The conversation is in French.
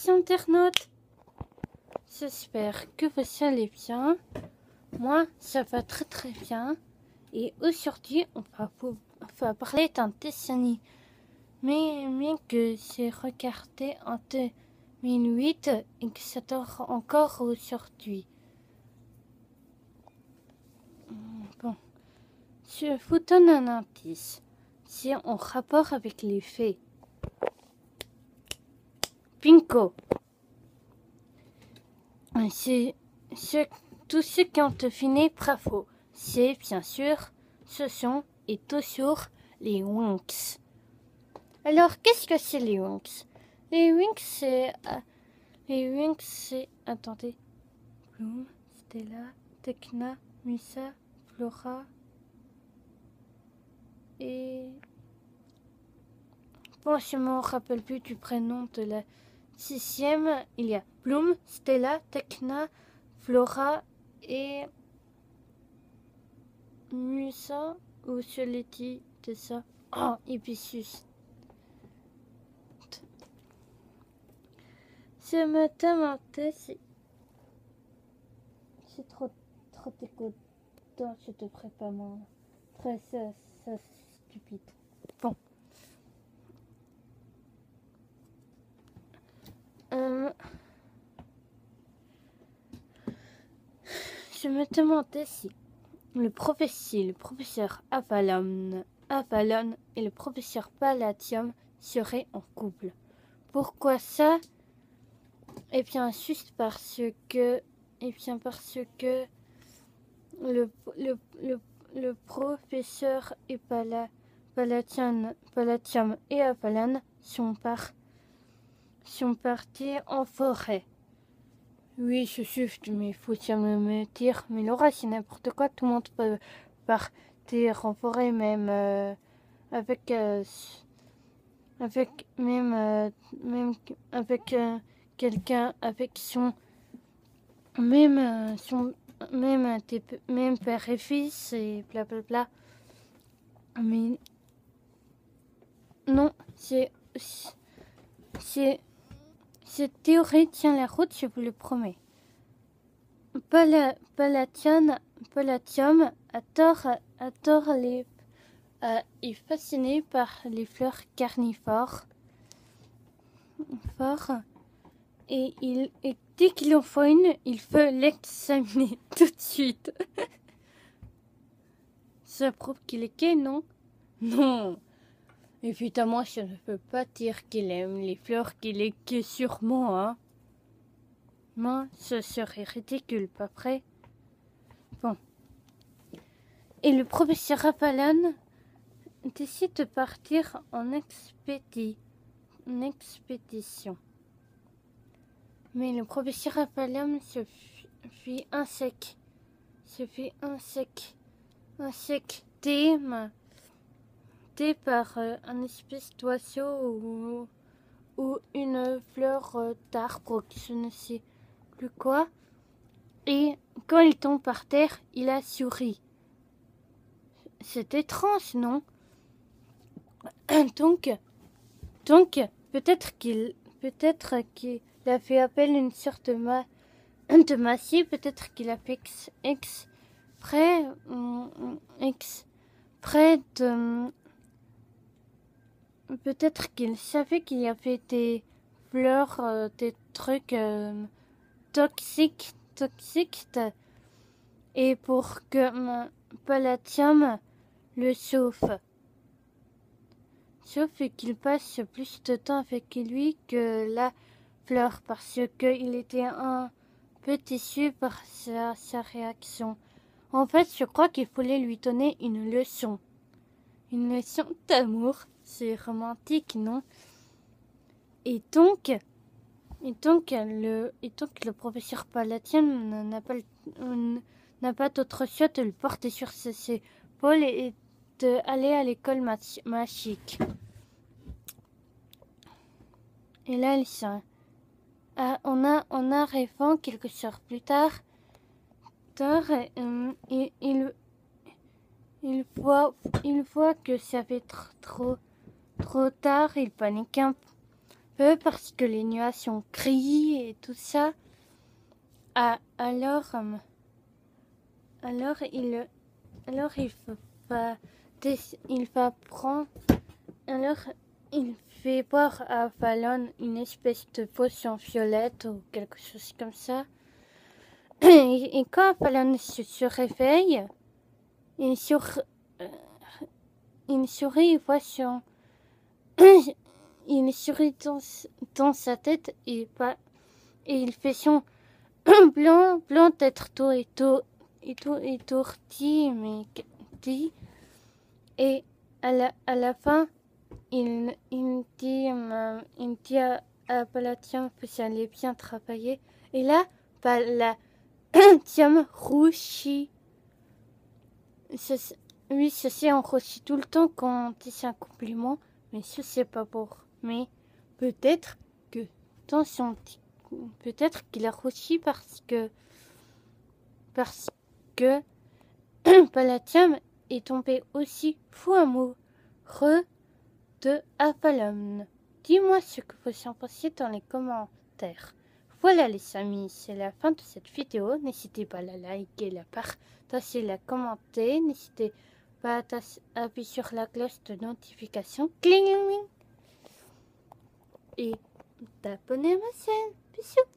chers internautes, j'espère que vous allez bien. Moi, ça va très très bien. Et aujourd'hui, on va parler d'un dessin animé que j'ai regardé en 2008 et que j'adore encore aujourd'hui. Bon, je vous donne un indice. C'est en rapport avec les fées. Bingo! Tous ceux qui ont deviné, bravo. C'est bien sûr, ce sont et toujours les Winx. Alors, qu'est-ce que c'est les Winx? Les Winx, c'est... Attendez. Bloom, Stella, Tekna, Musa, Flora... Et... Bon, je ne me rappelle plus du prénom de la 6e. Il y a Bloom, Stella, Tekna, Flora et... Musa, ou je l'ai dit de ça. Oh, Hibiscus. Je me demandais si... C'est trop dégoûtant, je devrais pas m'en... Très stupide. Bon. Je me demandais si le professeur Avalon et le professeur Palladium seraient en couple. Pourquoi ça? Eh bien, juste parce que le professeur et Palladium et Avalon sont partis en forêt. Oui, je suis, mais il faut jamais me dire. Mais Laura, c'est n'importe quoi. Tout le monde peut partir en forêt, même avec quelqu'un, avec son même père et fils et blablabla. Mais non, cette théorie tient la route, je vous le promets. Palladium adore est fasciné par les fleurs carnivores. Et dès qu'il en voit une, il veut l'examiner tout de suite. Ça prouve qu'il est gay, non? Non. Évidemment, je ne peux pas dire qu'il aime les fleurs, qu'il est gay sûrement, hein. Non, ce serait ridicule, pas vrai? Bon. Et le professeur Avalon décide de partir en expédition. Mais le professeur Avalon se fait insecter par un espèce d'oiseau ou une fleur d'arbre, je ne sais plus quoi. Et quand il tombe par terre, il a souri. C'est étrange, non? Donc, peut-être qu'il a fait appel à une sorte de magie, peut-être qu'il a fait exprès de... Peut-être qu'il savait qu'il y avait des fleurs, des trucs toxiques, et pour que Palladium le sauve. Sauf qu'il passe plus de temps avec lui que la fleur, parce qu'il était un peu déçu par sa réaction. En fait, je crois qu'il fallait lui donner une leçon. Une leçon d'amour. C'est romantique, non? Et donc le professeur Palladium n'a pas d'autre choix de le porter sur ses épaules et d'aller à l'école magique. Et là, en arrivant quelques heures plus tard, il voit que ça fait trop tard. Il panique un peu parce que les nuages sont gris et tout ça. Alors il va prendre, alors il fait boire à Fallon une espèce de potion violette ou quelque chose comme ça. Et quand Fallon se réveille, il sourit il sourit dans sa tête et il fait son blanc d'être tout étourdi, mais dit. Et à la fin, il dit à Palatien que ça allait bien travailler. Et là, Palatien rougit. Oui, ça c'est enrougit tout le temps quand on dit c'est un compliment, mais ça c'est pas beau. Mais peut-être que dans son peut-être qu'il a rougi parce que Palatien est tombé aussi fou amoureux de Avalon. Dis-moi ce que vous en pensez dans les commentaires. Voilà les amis, c'est la fin de cette vidéo. N'hésitez pas à la liker, la partager, la commenter. N'hésitez pas à appuyer sur la cloche de notification. Cling, et d'abonner à ma chaîne. Bisous.